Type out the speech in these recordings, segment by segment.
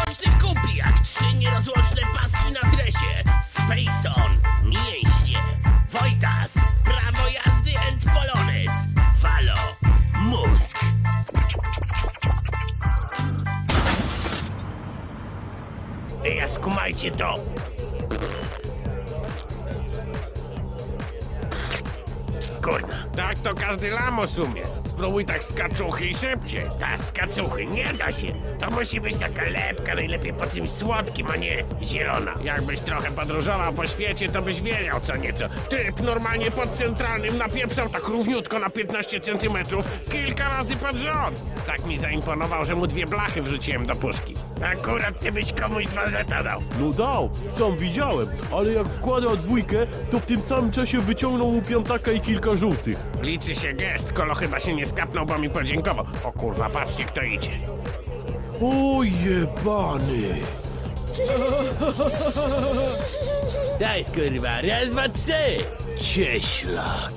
nierozłączny kupi, jak 3 nierozłączne paski na dresie. Spacon, mięśnie, Wojtas, prawo jazdy and Polones, Valo, mózg. Ej, skumajcie to. Kurna. Tak to każdy lamus umie. Spróbuj tak z kaczuchy i szybciej. Ta z kacuchy, nie da się. To musi być taka lepka, najlepiej po czymś słodkim, a nie zielona. Jakbyś trochę podróżował po świecie, to byś wiedział co nieco. Typ normalnie pod centralnym napieprzał tak równiutko na 15 centymetrów kilka razy pod rząd. Tak mi zaimponował, że mu 2 blachy wrzuciłem do puszki. Akurat ty byś komuś 2 zeta dał. No dał, sam widziałem, ale jak wkłada 2, to w tym samym czasie wyciągnął mu 5 i kilka żółtych. Liczy się gest, kolo chyba się nie skapnął, bo mi podziękował. O kurwa, patrzcie kto idzie. O jebany! Daj kurwa, 1, 2, 3. Cieślak.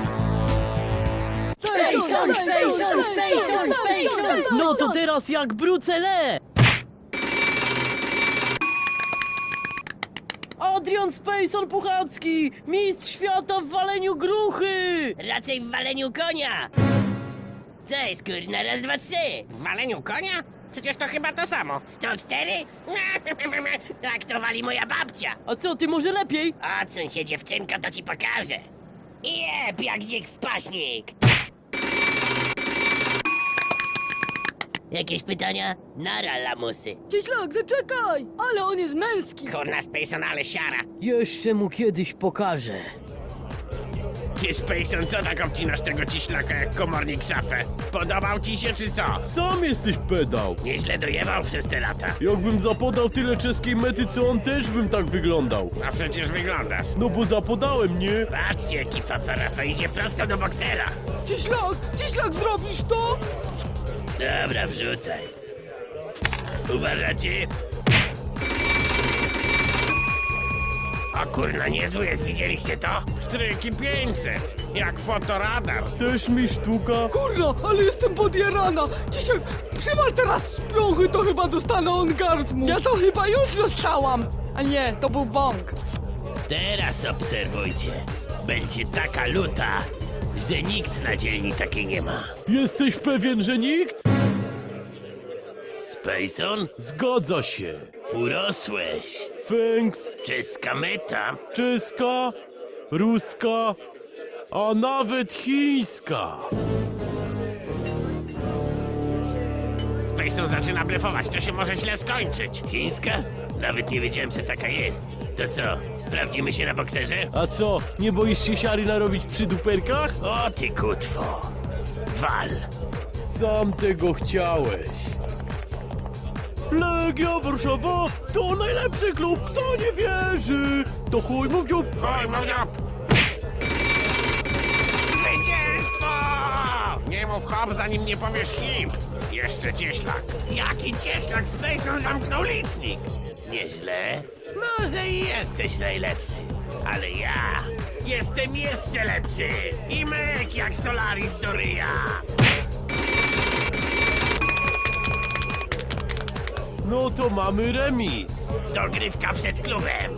Spacon! No to teraz jak Brucele! Adrian Spacon Puchacki! Mistrz świata w waleniu gruchy! Raczej w waleniu konia. Co jest kurna, 1, 2, 3. W waleniu konia? Przecież to chyba to samo. 104? Tak to wali moja babcia. A co, ty może lepiej? Odsuń się dziewczynko, to ci pokażę. Jeb, jak dzik w paśnik. Jakieś pytania? Nara, lamusy. Cieślak, zaczekaj! Ale on jest męski! Kurna, Spacon, ale siara. Jeszcze mu kiedyś pokażę. Ty, Spacon, co tak obcinasz tego cieślaka jak komornik szafę? Podobał ci się czy co? Sam jesteś pedał! Nieźle dojebał przez te lata. Jakbym zapodał tyle czeskiej mety, co on, też bym tak wyglądał. A przecież wyglądasz. No bo zapodałem, nie? Patrzcie, jaki fafarafa idzie prosto do boksera. Cieślak, zrobisz to? Dobra, wrzucaj. Uważacie? O kurna, niezły jest, widzieliście to? Stryki 500, jak fotoradar. Też mi sztuka. Kurna, ale jestem podjarana! Cieślak, przywal teraz z piąchy, to chyba dostanę orgazmu! Ja to chyba już dostałam! A nie, to był bąk. Teraz obserwujcie. Będzie taka luta, że nikt na dzielni takiej nie ma. Jesteś pewien, że nikt? Spacon? Zgadza się. Urosłeś. Fęks, Czeska meta. czeska, ruska, a nawet chińska. Spacon zaczyna blefować, to się może źle skończyć. Chińska? Nawet nie wiedziałem, że taka jest. To co, sprawdzimy się na bokserze? A co, nie boisz się siary narobić przy duperkach? O ty kutwo. Wal. Sam tego chciałeś. Legia Warszawa to najlepszy klub, kto nie wierzy. To chuj mów dziób. Oj, mowdziop! Zwycięstwo! Nie mów hop, zanim nie powiesz hip. Jeszcze cieślak. Jaki cieślak, Spacon zamknął licznik. Nieźle. Może i jesteś najlepszy, ale ja jestem jeszcze lepszy. I myk jak Solaris do ryja. No to mamy remis. Dogrywka przed klubem.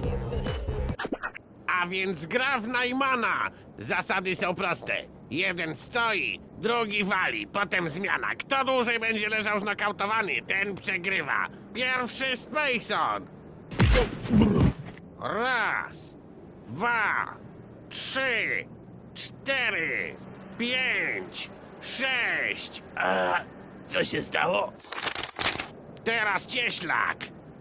A więc gra w Najmana. Zasady są proste. Jeden stoi, drugi wali, potem zmiana. Kto dłużej będzie leżał znokautowany, ten przegrywa. Pierwszy Spacon. 1, 2, 3, 4, 5, 6. A co się stało? Teraz cieślak.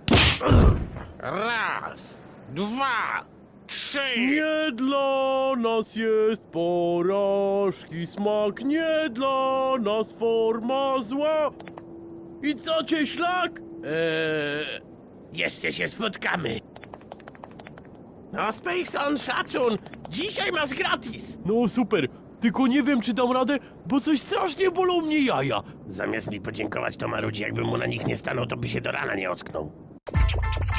1, 2, 3. Nie dla nas jest porażki smak, nie dla nas forma zła. I co, cieślak? Jeszcze się spotkamy. No, Spacon, szacun. Dzisiaj masz gratis. No super, tylko nie wiem czy dam radę, bo coś strasznie bolą mnie jaja. Zamiast mi podziękować, to marudzi, jakbym mu na nich nie stanął, to by się do rana nie ocknął.